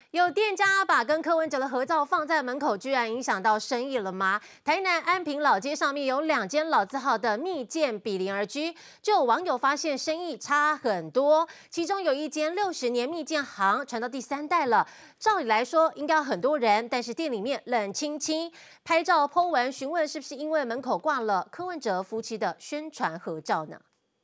有店家把跟柯文哲的合照放在门口，居然影响到生意了吗？台南安平老街上面有2间老字号的蜜饯比邻而居，就有网友发现生意差很多。其中有一间60年蜜饯行传到第3代了，照理来说应该很多人，但是店里面冷清清。拍照 po 文询问是不是因为门口挂了柯文哲夫妻的宣传合照呢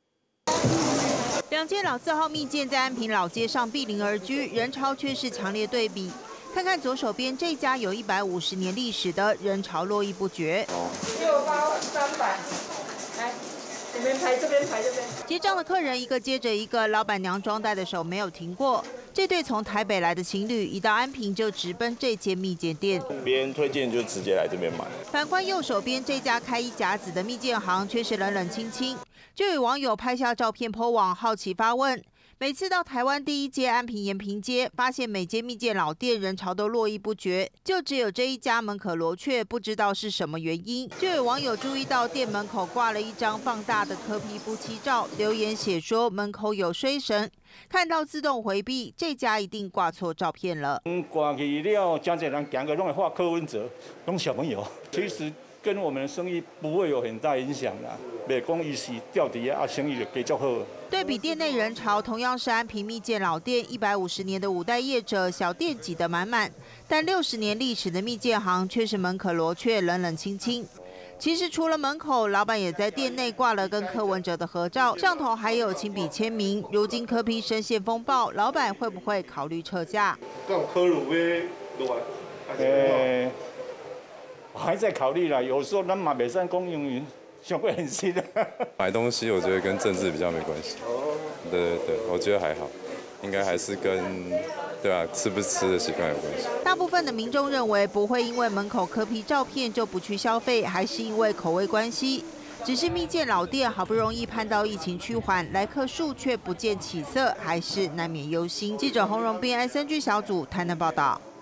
2间老字号蜜饯在安平老街上毗邻而居，人潮却是强烈对比。看看左手边这家有150年历史的，人潮络绎不绝。 68300，来，这边排这边排这边。 结账的客人一个接着一个，老板娘装袋的手没有停过。这对从台北来的情侣，一到安平就直奔这间蜜饯店。 别人推荐就直接来这边买。 反观右手边这家开一甲子的蜜饯行，却是冷冷清清。就有网友拍下照片 po 网，好奇发问：每次到台湾第1街安平延平街，发现每间蜜饯老店人潮都络绎不绝，就只有这一家门可罗雀，不知道是什么原因。就有网友注意到店门口挂了一张放大的柯 P 夫妻照，留言写说门口有衰神，看到自动回避，这家一定挂错照片了。 挂去了，真侪人行过拢会画柯文哲，拢小朋友，其实跟我们的生意不会有很大影响啦。袂讲伊是掉底啊，生意就继续好。 对比店内人潮，同样是安平蜜饯老店，150年的5代业者，小店挤得满满，但60年历史的蜜饯行却是门可罗雀，冷冷清清。其实除了门口，老板也在店内挂了跟柯文哲的合照，上头还有亲笔签名。如今柯 P 深陷风暴，老板会不会考虑撤价？ 还在考虑啦，有时候咱嘛袂使讲因为上过很新的。 买东西我觉得跟政治比较没关系。对，我觉得还好，应该还是跟吃不吃的习惯有关系。 大部分的民众认为不会因为门口柯 P 照片就不去消费，还是因为口味关系。只是蜜饯老店好不容易盼到疫情趋缓，来客数却不见起色，还是难免忧心。记者洪荣斌、SNG 小组台南报道。